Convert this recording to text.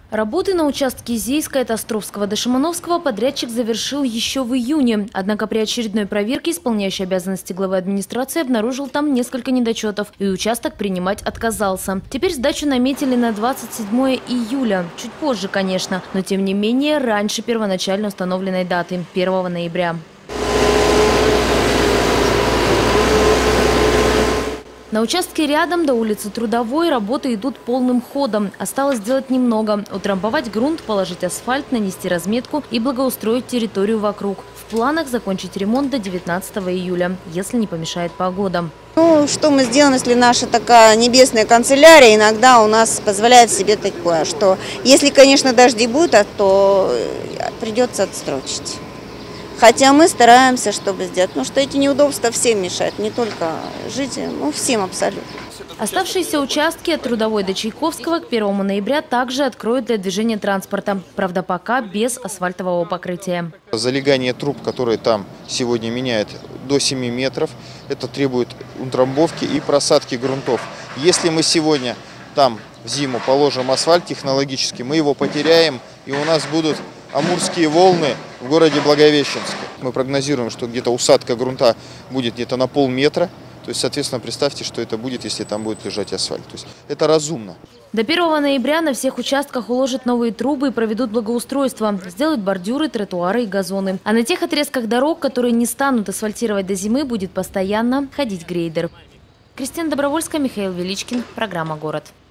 Работы на участке Зейска от Островского до Шимановского подрядчик завершил еще в июне. Однако при очередной проверке исполняющий обязанности главы администрации обнаружил там несколько недочетов и участок принимать отказался. Теперь сдачу наметили на 27 июля. Чуть позже, конечно, но тем не менее раньше первоначально установленной даты – 1 ноября. На участке рядом до улицы Трудовой работы идут полным ходом. Осталось сделать немного – утрамбовать грунт, положить асфальт, нанести разметку и благоустроить территорию вокруг. В планах закончить ремонт до 19 июля, если не помешает погода. Ну, что мы сделаем, если наша такая небесная канцелярия иногда у нас позволяет себе такое, что если, конечно, дожди будут, то придется отстрочить. Хотя мы стараемся, чтобы сделать, потому что эти неудобства всем мешают, не только жителям, но всем абсолютно. Оставшиеся участки от Трудовой до Чайковского к 1 ноября также откроют для движения транспорта. Правда, пока без асфальтового покрытия. Залегание труб, которые там сегодня меняют, до 7 метров. Это требует утрамбовки и просадки грунтов. Если мы сегодня там в зиму положим асфальт технологически, мы его потеряем, и у нас будут амурские волны в городе Благовещенске. Мы прогнозируем, что где-то усадка грунта будет где-то на полметра. То есть, соответственно, представьте, что это будет, если там будет лежать асфальт. То есть это разумно. До 1 ноября на всех участках уложат новые трубы и проведут благоустройство. Сделают бордюры, тротуары и газоны. А на тех отрезках дорог, которые не станут асфальтировать до зимы, будет постоянно ходить грейдер. Кристина Добровольская, Михаил Величкин. Программа «Город».